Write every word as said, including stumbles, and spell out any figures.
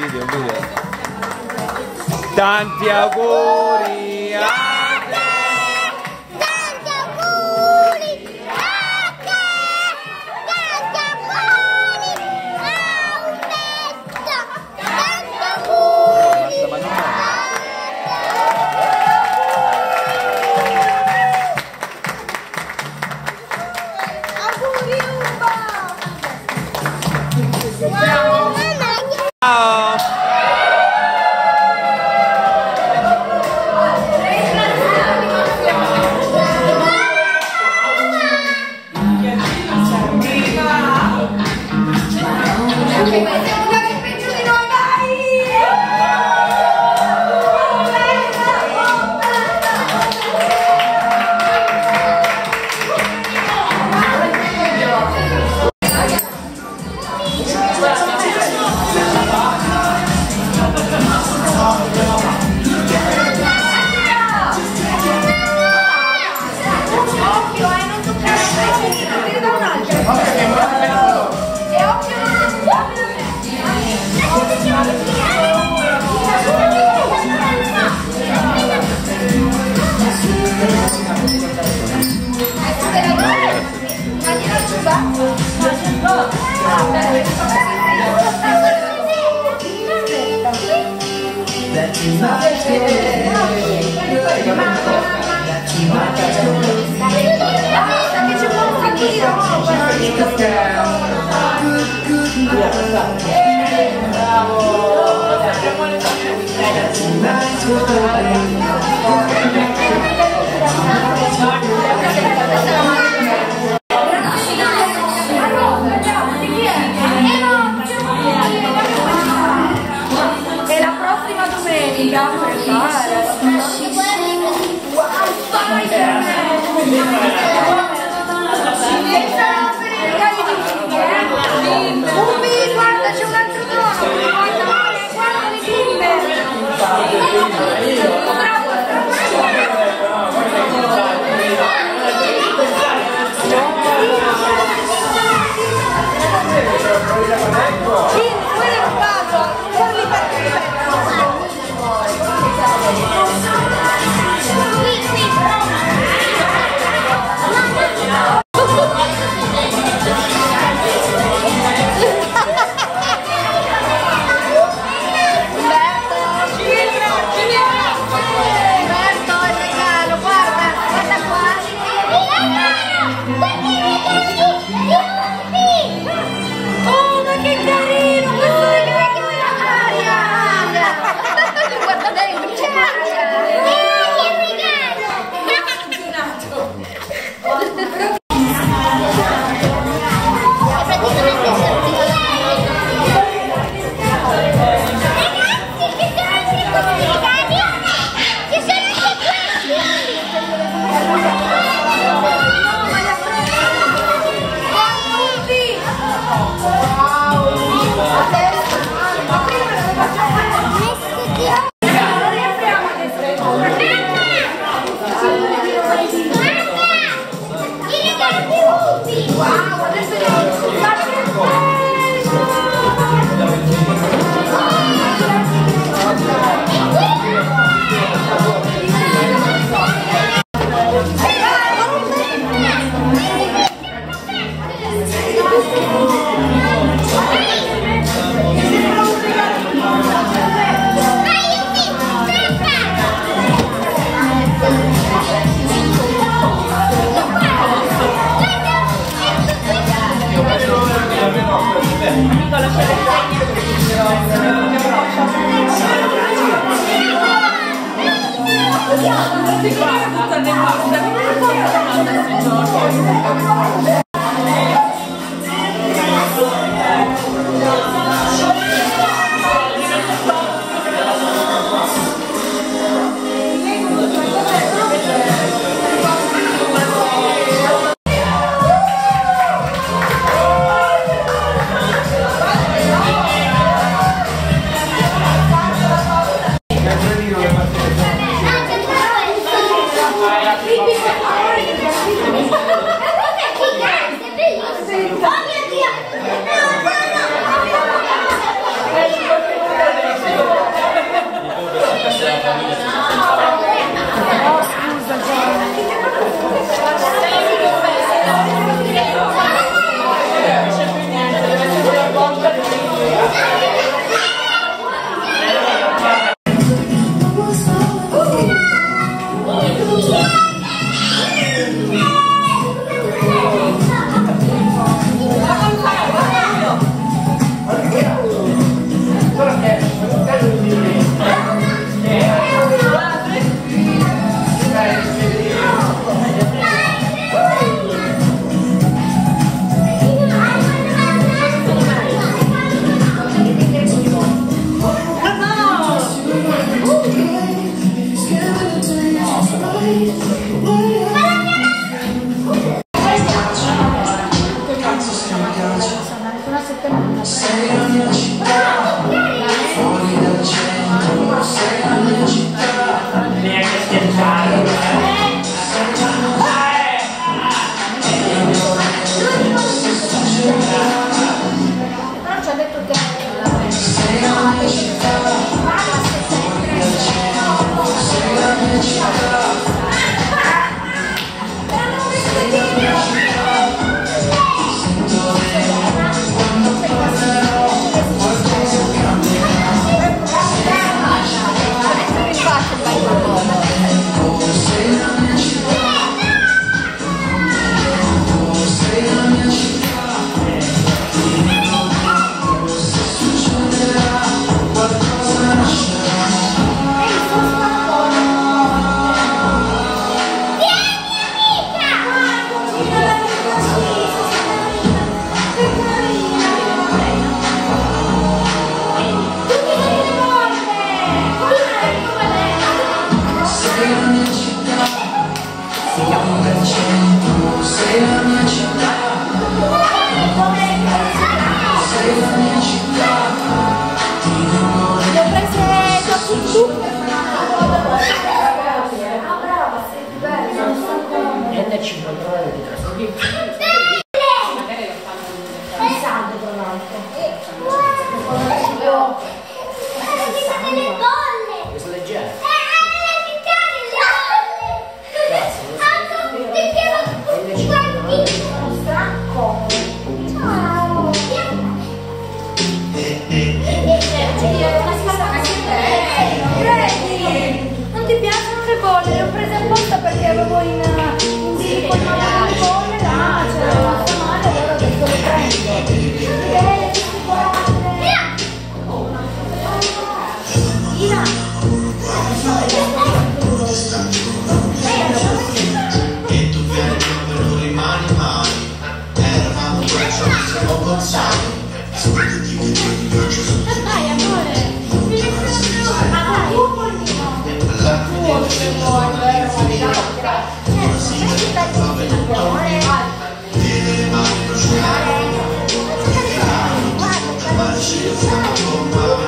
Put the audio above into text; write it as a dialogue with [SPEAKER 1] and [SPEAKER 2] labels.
[SPEAKER 1] video, un video. Tanti auguri a te!
[SPEAKER 2] Tanti auguri a te! Tanti auguri a Umberto! Tanti auguri! Auguri Umba! Ciao!
[SPEAKER 3] E la prossima domenica Ubi, guarda, c'è un altro trono! Guarda, guarda le bimbe!
[SPEAKER 2] Thank you.
[SPEAKER 4] e cinquantanove di trascorso. Il saldo tra l'altro. Questo leggero.
[SPEAKER 3] Non ti piacciono le bolle? Le ho prese apposta perché avevo in in bilico il mare delle bolle, la mamma ce l'aveva rimasta male, allora adesso le prendo. Eh, tutti guardate. Ina!
[SPEAKER 5] E tu vieni come non rimani mai. Eravamo preso, mi siamo avanzati. Sbrigati che tu ti piace su.
[SPEAKER 3] Dai, amore!
[SPEAKER 5] Guarda,